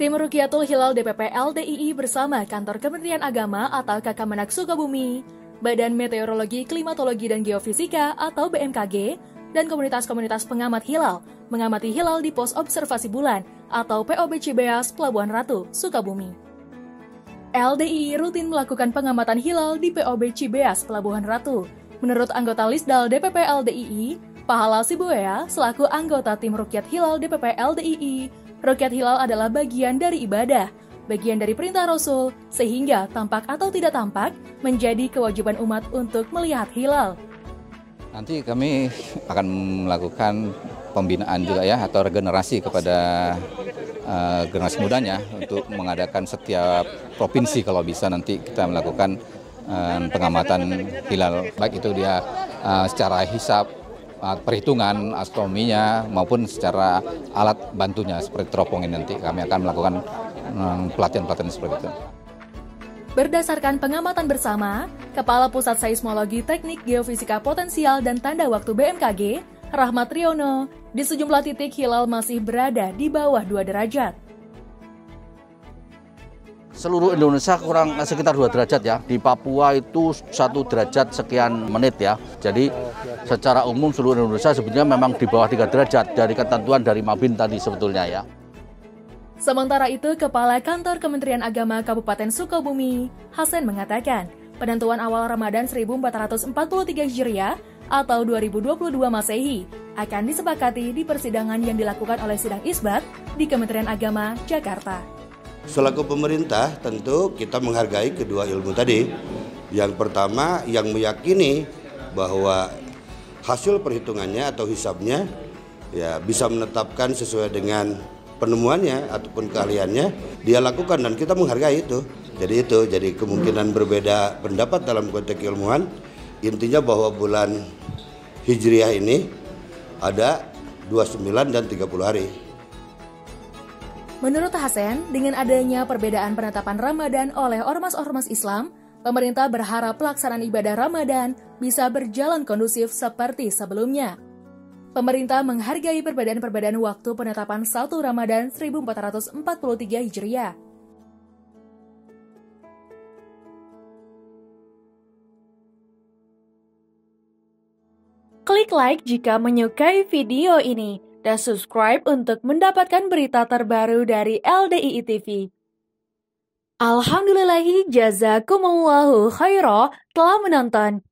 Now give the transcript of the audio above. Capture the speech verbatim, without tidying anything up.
Tim Rukyatul Hilal D P P L D I I bersama Kantor Kementerian Agama atau K K Menak Sukabumi, Badan Meteorologi, Klimatologi, dan Geofisika atau B M K G, dan komunitas-komunitas pengamat hilal mengamati hilal di pos observasi bulan atau P O B Cibeas, Pelabuhan Ratu, Sukabumi. L D I I rutin melakukan pengamatan hilal di P O B Cibeas, Pelabuhan Ratu. Menurut anggota Lisdal D P P L D I I, Pahala Sibuea, selaku anggota tim Rukyat Hilal D P P L D I I, Rukyat Hilal adalah bagian dari ibadah, bagian dari perintah Rasul, sehingga tampak atau tidak tampak menjadi kewajiban umat untuk melihat hilal. Nanti kami akan melakukan pembinaan juga ya, atau regenerasi kepada uh, generasi mudanya untuk mengadakan setiap provinsi kalau bisa nanti kita melakukan uh, pengamatan hilal, baik itu dia uh, secara hisab, perhitungan astronominya maupun secara alat bantunya seperti teropong ini. Nanti kami akan melakukan pelatihan-pelatihan seperti itu. Berdasarkan pengamatan bersama, Kepala Pusat Seismologi Teknik Geofisika Potensial dan Tanda Waktu B M K G, Rahmat Riono, di sejumlah titik hilal masih berada di bawah dua derajat. Seluruh Indonesia kurang sekitar dua derajat ya. Di Papua itu satu derajat sekian menit ya. Jadi secara umum seluruh Indonesia sebetulnya memang di bawah tiga derajat dari ketentuan dari Mabin tadi sebetulnya ya. Sementara itu, Kepala Kantor Kementerian Agama Kabupaten Sukabumi, Hasan mengatakan, penentuan awal Ramadan seribu empat ratus empat puluh tiga Hijriah atau dua ribu dua puluh dua Masehi akan disepakati di persidangan yang dilakukan oleh Sidang Isbat di Kementerian Agama, Jakarta. Selaku pemerintah tentu kita menghargai kedua ilmu tadi. Yang pertama yang meyakini bahwa hasil perhitungannya atau hisabnya ya bisa menetapkan sesuai dengan penemuannya ataupun keahliannya dia lakukan, dan kita menghargai itu. Jadi itu jadi kemungkinan berbeda pendapat dalam konteks ilmuwan. Intinya bahwa bulan Hijriah ini ada dua puluh sembilan dan tiga puluh hari. Menurut Hasan, dengan adanya perbedaan penetapan Ramadan oleh ormas-ormas Islam, pemerintah berharap pelaksanaan ibadah Ramadan bisa berjalan kondusif seperti sebelumnya. Pemerintah menghargai perbedaan-perbedaan waktu penetapan satu Ramadan seribu empat ratus empat puluh tiga Hijriah. Klik like jika menyukai video ini. Dan subscribe untuk mendapatkan berita terbaru dari L D I I T V. Alhamdulillahi jazakumullahu khairah telah menonton.